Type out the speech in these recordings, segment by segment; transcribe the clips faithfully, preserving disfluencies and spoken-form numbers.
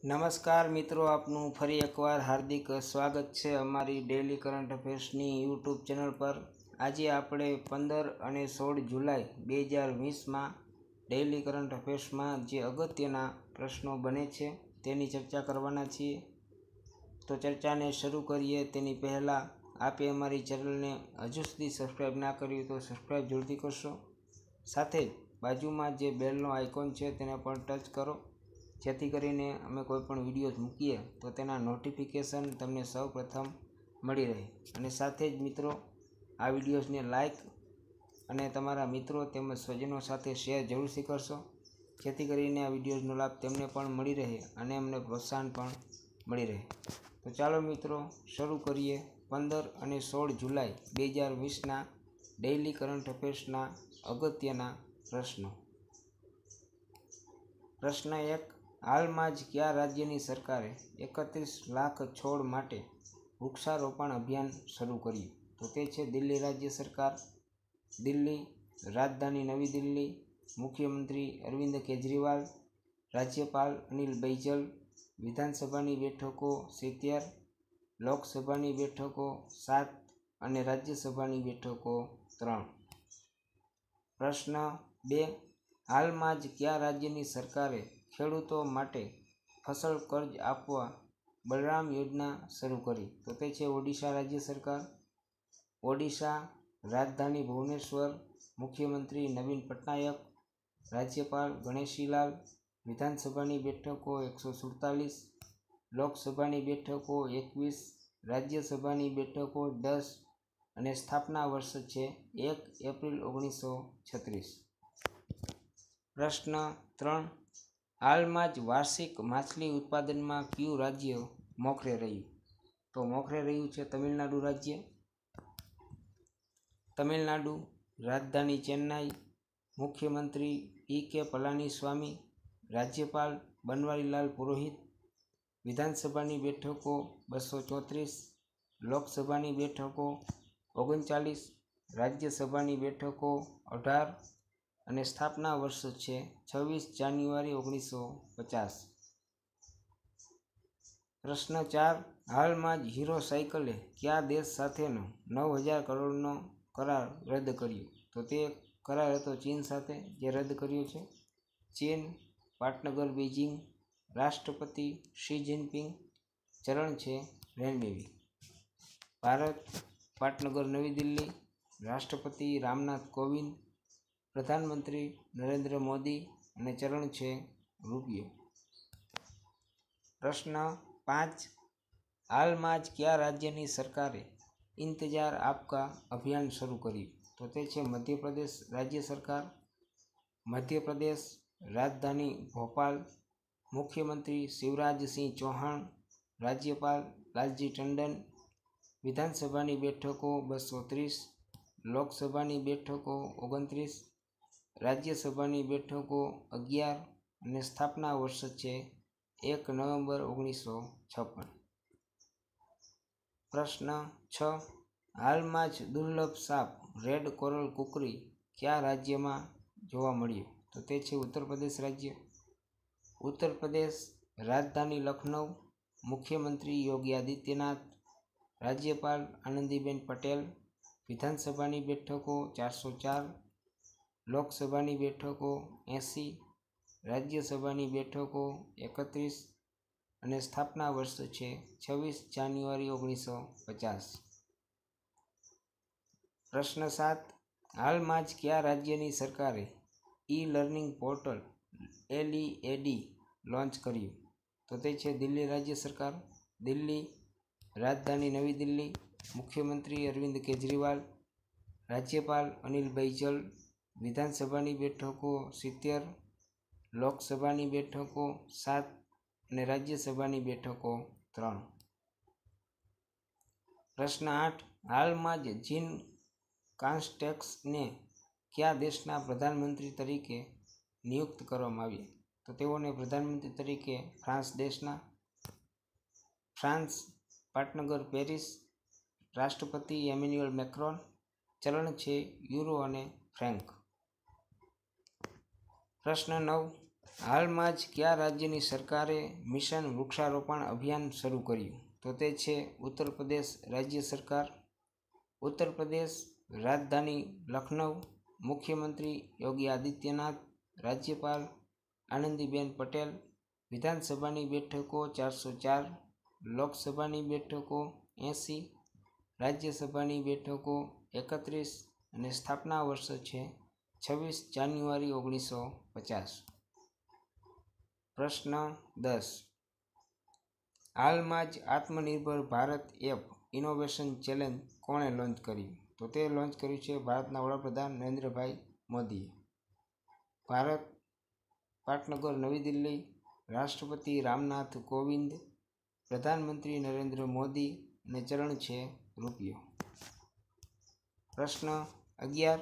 નમસ્કાર મિત્રો, આપનું ફરી એકવાર હાર્દિક સ્વાગત છે અમારી ડેલી કરંટ અફેર્સની યુટ્યુબ ચેનલ પર। આજે આપણે પંદર અને સોળ જુલાઈ બે હજાર વીસમાં ડેલી કરંટ અફેર્સમાં જે અગત્યના પ્રશ્નો બને છે તેની ચર્ચા કરવાના છીએ। તો ચર્ચાને શરૂ કરીએ તેની પહેલાં આપે અમારી ચેનલને હજુ સુધી સબસ્ક્રાઈબ ના કર્યું તો સબસ્ક્રાઈબ જરૂરથી કરશો। સાથે જ બાજુમાં જે બેલનો આઇકોન છે તેને પણ ટચ કરો, જેથી કરીને અમે કોઈ પણ વિડીયોઝ મૂકીએ તો તેના નોટિફિકેશન તમને સૌ પ્રથમ મળી રહે। અને સાથે જ મિત્રો, આ વિડીયોઝને લાઈક અને તમારા મિત્રો તેમજ સ્વજનો સાથે શેર જરૂરથી કરશો, જેથી કરીને આ વિડીયોઝનો લાભ તેમને પણ મળી રહે અને અમને પ્રોત્સાહન પણ મળી રહે। તો ચાલો મિત્રો શરૂ કરીએ પંદર અને સોળ જુલાઈ બે હજાર વીસના ડેઇલી કરંટ અફેર્સના અગત્યના પ્રશ્નો। પ્રશ્ન એક, હાલમાં જ કયા રાજ્યની સરકારે એકત્રીસ લાખ છોડ માટે વૃક્ષારોપણ અભિયાન શરૂ કર્યું? તો તે છે દિલ્હી રાજ્ય સરકાર, દિલ્હી, રાજધાની નવી દિલ્હી, મુખ્યમંત્રી અરવિંદ કેજરીવાલ, રાજ્યપાલ અનિલ બૈજલ, વિધાનસભાની બેઠકો સિત્તેર, લોકસભાની બેઠકો સાત અને રાજ્યસભાની બેઠકો ત્રણ। પ્રશ્ન બે, હાલમાં જ કયા રાજ્યની સરકારે ખેડૂતો માટે ફસલ કર્જ આપવા બલરામ યોજના શરૂ કરી? તો તે છે ઓડિશા રાજ્ય સરકાર, ઓડિશા, રાજધાની ભુવનેશ્વર, મુખ્યમંત્રી નવીન પટનાયક, રાજ્યપાલ ગણેશીલાલ, વિધાનસભાની બેઠકો એકસો સુડતાલીસ, લોકસભાની બેઠકો એકવીસ, રાજ્યસભાની બેઠકો દસ અને સ્થાપના વર્ષ છે એક એપ્રિલ ઓગણીસો છત્રીસ। પ્રશ્ન ત્રણ, હાલમાં જ વાર્ષિક માછલી ઉત્પાદનમાં કયું રાજ્ય મોખરે રહ્યું? તો મોખરે રહ્યું છે તમિલનાડુ રાજ્ય। તમિલનાડુ, રાજધાની ચેન્નાઈ, મુખ્યમંત્રી પી કે પલાનીસ્વામી, રાજ્યપાલ બનવારીલાલ પુરોહિત, વિધાનસભાની બેઠકો બસો ચોત્રીસ, લોકસભાની બેઠકો ઓગણચાલીસ, રાજ્યસભાની બેઠકો અઢાર અને સ્થાપના વર્ષ છે છવ્વીસ જાન્યુઆરી ઓગણીસો પચાસ। પ્રશ્ન ચાર, હાલમાં જ હીરો સાયકલે કયા દેશ સાથેનો નવ હજાર કરોડનો કરાર રદ કર્યો? તો તે કરાર હતો ચીન સાથે, જે રદ કર્યો છે। ચીન, પાટનગર બીજિંગ, રાષ્ટ્રપતિ શી જિનપિંગ, ચલણ છે રેનમિવી। ભારત, પાટનગર નવી દિલ્હી, રાષ્ટ્રપતિ રામનાથ કોવિંદ, પ્રધાનમંત્રી નરેન્દ્ર મોદી અને ચલણ છે રૂપિયો। પ્રશ્ન પાંચ, હાલમાં જ કયા રાજ્યની સરકારે ઇંતજાર આપકા અભિયાન શરૂ કર્યું? તો તે છે મધ્યપ્રદેશ રાજ્ય સરકાર, મધ્યપ્રદેશ, રાજધાની ભોપાલ, મુખ્યમંત્રી શિવરાજસિંહ ચૌહાણ, રાજ્યપાલ લાલજી ટંડન, વિધાનસભાની બેઠકો બસો ત્રીસ, લોકસભાની બેઠકો ઓગણત્રીસ, રાજ્યસભાની બેઠકો અગિયાર અને સ્થાપના વર્ષ છે એક નવેમ્બર ઓગણીસો છપ્પન। પ્રશ્ન છ, હાલમાં જ દુર્લભ સાપ રેડ કોરલ કુકરી કયા રાજ્યમાં જોવા મળ્યો? તો તે છે ઉત્તર પ્રદેશ રાજ્ય। ઉત્તર પ્રદેશ, રાજધાની લખનઉ, મુખ્યમંત્રી યોગી આદિત્યનાથ, રાજ્યપાલ આનંદીબેન પટેલ, વિધાનસભાની બેઠકો ચારસો ચાર, લોકસભાની બેઠકો એંસી, રાજ્યસભાની બેઠકો એકત્રીસ અને સ્થાપના વર્ષ છે છવ્વીસ જાન્યુઆરી ઓગણીસો પચાસ। પ્રશ્ન સાત, હાલમાં જ કયા રાજ્યની સરકારે e learning portal L E A D launch કર્યું? તો તે છે દિલ્હી રાજ્ય સરકાર, દિલ્હી, રાજધાની નવી દિલ્હી, મુખ્યમંત્રી અરવિંદ કેજરીવાલ, રાજ્યપાલ અનિલ બૈજલ, વિધાનસભાની બેઠકો સિત્તેર, લોકસભાની બેઠકો સાત અને રાજ્યસભાની બેઠકો ત્રણ। પ્રશ્ન આઠ, હાલમાં જ જીન કાસ્ટેક્સને કયા દેશના પ્રધાનમંત્રી તરીકે નિયુક્ત કરવામાં આવ્યા? તો તેઓને પ્રધાનમંત્રી તરીકે ફ્રાન્સ દેશના, ફ્રાન્સ, પાટનગર પેરિસ, રાષ્ટ્રપતિ એમેન્યુઅલ મેક્રોન, ચલણ છે યુરો અને ફ્રેન્ક। પ્રશ્ન નવ, હાલમાં જ કયા રાજ્યની સરકારે મિશન વૃક્ષારોપણ અભિયાન શરૂ કર્યું? તો તે છે ઉત્તર પ્રદેશ રાજ્ય સરકાર. ઉત્તર પ્રદેશ રાજધાની લખનઉ. મુખ્યમંત્રી યોગી આદિત્યનાથ. રાજ્યપાલ આનંદીબેન પટેલ. વિધાનસભાની બેઠકો ચારસો ચાર. લોકસભાની બેઠકો એંસી. રાજ્યસભાની બેઠકો એકત્રીસ અને સ્થાપના વર્ષ છે છવ્વીસ જાન્યુઆરી ઓગણીસો પચાસ. પ્રશ્ન દસ. હાલમાં જ Atmanirbhar Bharat app innovation challenge કોણે લોન્ચ કર્યું? તો તે લોન્ચ કર્યું છે ભારતના વડાપ્રધાન નરેન્દ્રભાઈ મોદીએ. ભારત પાટનગર નવી દિલ્હી. રાષ્ટ્રપતિ રામનાથ કોવિંદ. પ્રધાનમંત્રી નરેન્દ્ર મોદી અને ચલણ છે રૂપિયો. પ્રશ્ન અગિયાર.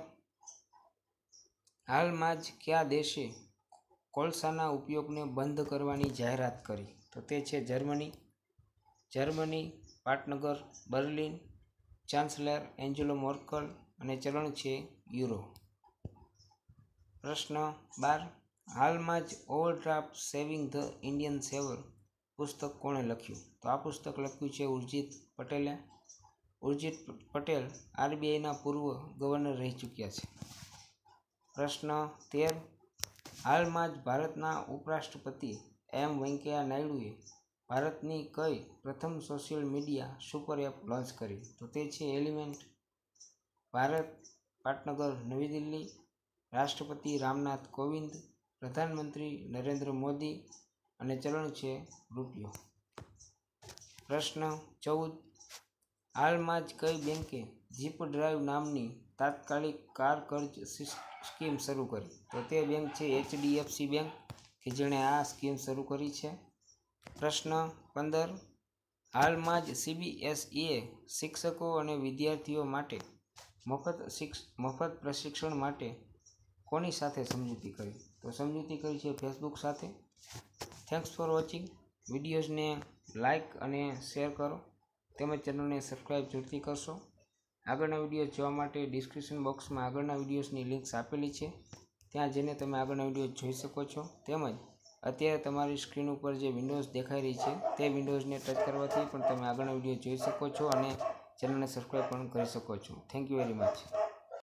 હાલમાં જ કયા દેશે કોલસાના ઉપયોગને બંધ કરવાની જાહેરાત કરી? તો તે છે જર્મની. જર્મની પાટનગર બર્લિન. ચાન્સેલર એન્જેલો મોર્કલ અને ચલણ છે યુરો. પ્રશ્ન બાર. હાલમાં જ overdraft saving the Indian saver પુસ્તક કોણે લખ્યું? તો આ પુસ્તક લખ્યું છે ઉર્જિત પટેલે. ઉર્જિત પટેલ આરબીઆઈના પૂર્વ ગવર્નર રહી ચૂક્યા છે. પ્રશ્ન તેર. હાલમાં જ ભારતના ઉપરાષ્ટ્રપતિ એમ વેંકૈયા નાયડુએ ભારતની કઈ પ્રથમ social media super app launch કરી? તો તે છે એલિમેન્ટ. ભારત પાટનગર નવી દિલ્હી. રાષ્ટ્રપતિ રામનાથ કોવિંદ. પ્રધાનમંત્રી નરેન્દ્ર મોદી અને ચલણ છે રૂપિયો. પ્રશ્ન ચૌદ. હાલમાં જ કઈ બેંકે ઝીપ ડ્રાઈવ નામની તાત્કાલિક કાર કર્જ સ્કીમ શરૂ કરી? તો તે બેંક છે એચડીએફસી બેંક કે જેણે આ સ્કીમ શરૂ કરી છે. પ્રશ્ન પંદર. હાલમાં જ સીબીએસઈએ શિક્ષકો અને વિદ્યાર્થીઓ માટે મફત શિક્ષ મફત પ્રશિક્ષણ માટે કોની સાથે સમજૂતી કરી? તો સમજૂતી કરી છે ફેસબુક સાથે. Thanks for watching. વિડીયોઝને લાઇક અને શેર કરો તેમજ ચેનલને સબસ્ક્રાઈબ જરૂરથી કરશો. આગળના વિડીયો જોવા માટે ડિસ્ક્રિપ્શન બોક્સમાં આગળના વિડીયોઝની લિંક્સ આપેલી છે, ત્યાં જઈને તમે આગળના વિડીયો જોઈ શકો છો. તેમજ અત્યારે તમારી સ્ક્રીન ઉપર જે વિન્ડોઝ દેખાઈ રહી છે તે વિન્ડોઝને ટચ કરવાથી પણ તમે આગળના વિડીયો જોઈ શકો છો અને ચેનલને સબસ્ક્રાઈબ પણ કરી શકો છો. Thank you very much.